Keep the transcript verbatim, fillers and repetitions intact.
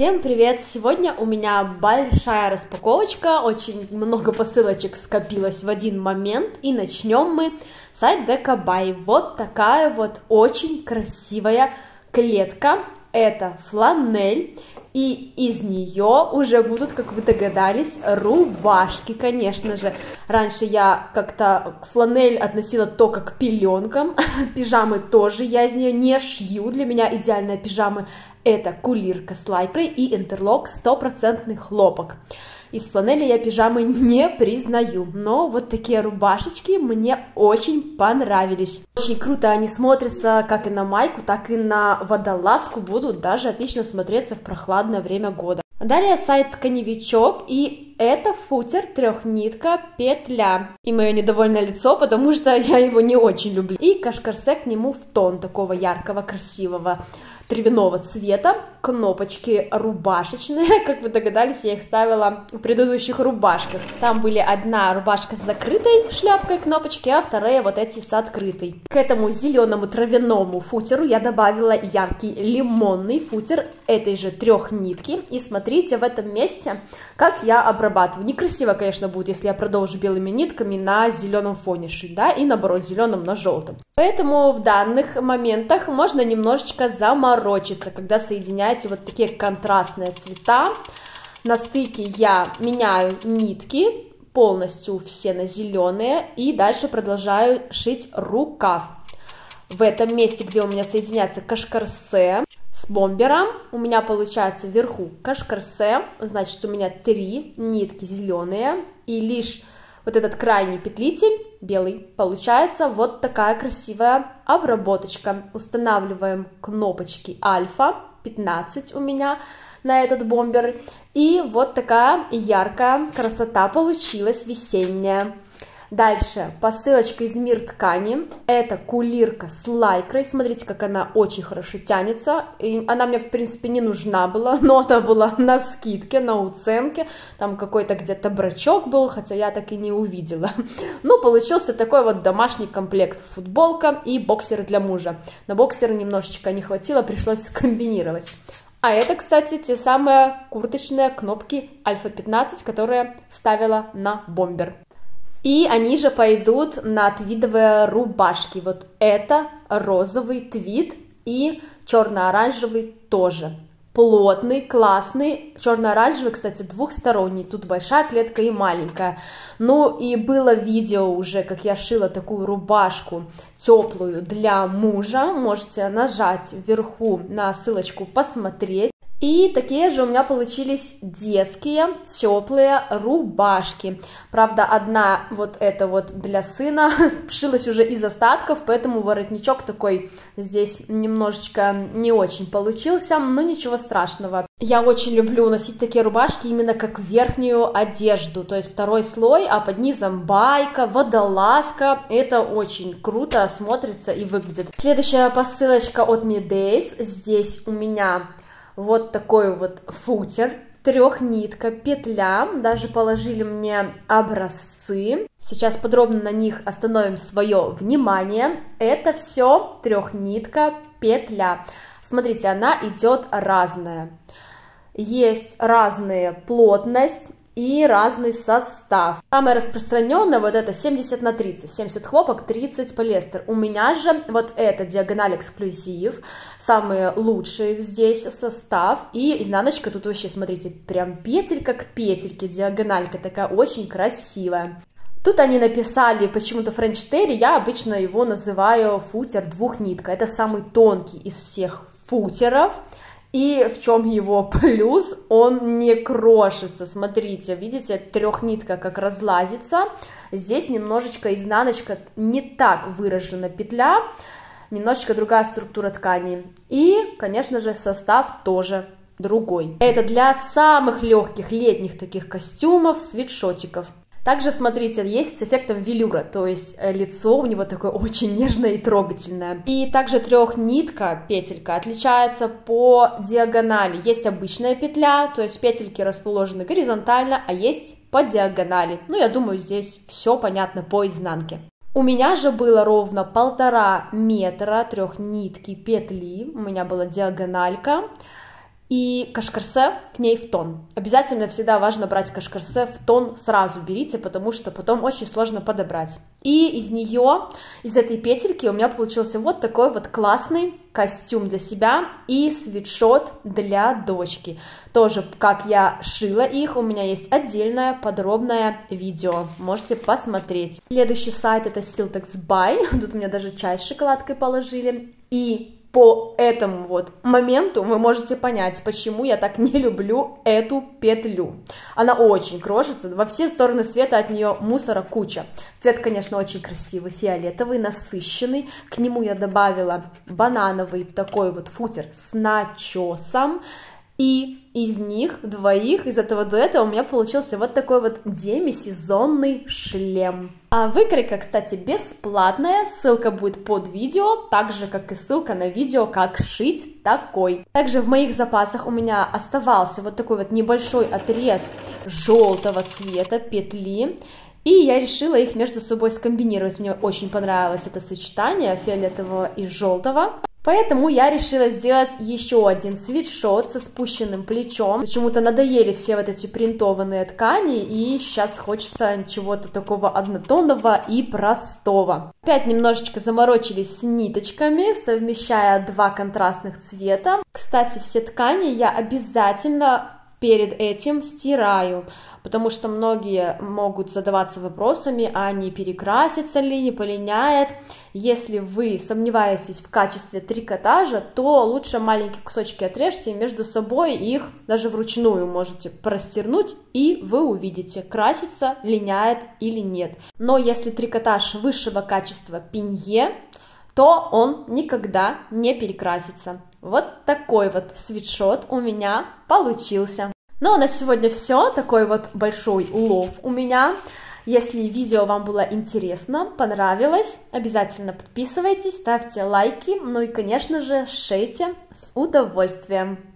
Всем привет! Сегодня у меня большая распаковочка, очень много посылочек скопилось в один момент, и начнем мы с сайта Декабай. Вот такая вот очень красивая клетка, это фланель, и из нее уже будут, как вы догадались, рубашки, конечно же. Раньше я как-то фланель относила только к пеленкам, пижамы тоже я из нее не шью, для меня идеальная пижама это кулирка с лайкрой и интерлок стопроцентный хлопок. Из фланели я пижамы не признаю, но вот такие рубашечки мне очень понравились. Очень круто они смотрятся как и на майку, так и на водолазку, будут даже отлично смотреться в прохладное время года. Далее сайт Тканевичок, и это футер трехнитка петля. И мое недовольное лицо, потому что я его не очень люблю. И кашкарсе к нему в тон такого яркого, красивого травяного цвета. Кнопочки рубашечные, как вы догадались, я их ставила в предыдущих рубашках. Там были одна рубашка с закрытой шляпкой кнопочки, а вторая вот эти с открытой. К этому зеленому травяному футеру я добавила яркий лимонный футер этой же трехнитки. И смотрите в этом месте, как я обрабатываю. Некрасиво, конечно, будет, если я продолжу белыми нитками на зеленом фоне шить, да, и наоборот, зеленым на желтом. Поэтому в данных моментах можно немножечко заморочиться, когда соединяете вот такие контрастные цвета. На стыке я меняю нитки полностью все на зеленые и дальше продолжаю шить рукав. В этом месте, где у меня соединяется кашкарсе с бомбером, у меня получается вверху кашкарсе, значит у меня три нитки зеленые, и лишь вот этот крайний петлитель белый, получается вот такая красивая обработочка. Устанавливаем кнопочки альфа пятнадцать у меня на этот бомбер, и вот такая яркая красота получилась весенняя. Дальше посылочка из Мир ткани, это кулирка с лайкрой, смотрите, как она очень хорошо тянется, и она мне, в принципе, не нужна была, но она была на скидке, на уценке, там какой-то где-то брачок был, хотя я так и не увидела. Ну, получился такой вот домашний комплект, футболка и боксеры для мужа. На боксеры немножечко не хватило, пришлось скомбинировать. А это, кстати, те самые курточные кнопки альфа пятнадцать, которые ставила на бомбер. И они же пойдут на твидовые рубашки. Вот это розовый твид и черно-оранжевый тоже. Плотный, классный. Черно-оранжевый, кстати, двухсторонний. Тут большая клетка и маленькая. Ну и было видео уже, как я шила такую рубашку теплую для мужа. Можете нажать вверху на ссылочку посмотреть. И такие же у меня получились детские теплые рубашки. Правда, одна вот эта вот для сына шилась уже из остатков, поэтому воротничок такой здесь немножечко не очень получился, но ничего страшного. Я очень люблю носить такие рубашки именно как верхнюю одежду, то есть второй слой, а под низом байка, водолазка. Это очень круто смотрится и выглядит. Следующая посылочка от Midays. Здесь у меня вот такой вот футер, трехнитка, петля, даже положили мне образцы. Сейчас подробно на них остановим свое внимание. Это все трехнитка, петля. Смотрите, она идет разная. Есть разная плотность и разный состав. Самое распространенное вот это семьдесят на тридцать, семьдесят хлопок, тридцать полиэстер. У меня же вот это диагональ эксклюзив, самый лучший здесь состав. И изнаночка тут вообще, смотрите, прям петелька к петельке, диагональка такая очень красивая. Тут они написали почему-то French Terry, я обычно его называю футер двухнитка. Это самый тонкий из всех футеров. И в чем его плюс? Он не крошится. Смотрите, видите, трехнитка как разлазится. Здесь немножечко изнаночка не так выражена петля, немножечко другая структура ткани. И, конечно же, состав тоже другой. Это для самых легких летних таких костюмов, свитшотиков. Также, смотрите, есть с эффектом велюра, то есть лицо у него такое очень нежное и трогательное. И также трехнитка, петелька, отличается по диагонали. Есть обычная петля, то есть петельки расположены горизонтально, а есть по диагонали. Ну, я думаю, здесь все понятно по изнанке. У меня же было ровно полтора метра трехнитки петли, у меня была диагональка. и кашкарсе к ней в тон. Обязательно всегда важно брать кашкарсе в тон, сразу берите, потому что потом очень сложно подобрать. И из нее, из этой петельки у меня получился вот такой вот классный костюм для себя и свитшот для дочки. Тоже, как я шила их, у меня есть отдельное подробное видео, можете посмотреть. Следующий сайт это Siltex Buy, тут мне даже чай с шоколадкой положили, и по этому вот моменту вы можете понять, почему я так не люблю эту петлю. Она очень крошится, во все стороны света от нее мусора куча. Цвет, конечно, очень красивый, фиолетовый, насыщенный. К нему я добавила банановый такой вот футер с начесом. И из них двоих, из этого дуэта у меня получился вот такой вот демисезонный шлем. А выкройка, кстати, бесплатная, ссылка будет под видео, так же, как и ссылка на видео, как шить такой. Также в моих запасах у меня оставался вот такой вот небольшой отрез желтого цвета петли. И я решила их между собой скомбинировать. Мне очень понравилось это сочетание фиолетового и желтого. Поэтому я решила сделать еще один свитшот со спущенным плечом. Почему-то надоели все вот эти принтованные ткани, и сейчас хочется чего-то такого однотонного и простого. Опять немножечко заморочились с ниточками, совмещая два контрастных цвета. Кстати, все ткани я обязательно перед этим стираю, потому что многие могут задаваться вопросами, а не перекрасится ли, не полиняет. Если вы сомневаетесь в качестве трикотажа, то лучше маленькие кусочки отрежьте и между собой их даже вручную можете простернуть, и вы увидите, красится, линяет или нет. Но если трикотаж высшего качества пинье, то он никогда не перекрасится. Вот такой вот свитшот у меня получился. Ну а на сегодня все. Такой вот большой улов у меня. Если видео вам было интересно, понравилось, обязательно подписывайтесь, ставьте лайки, ну и, конечно же, шейте с удовольствием.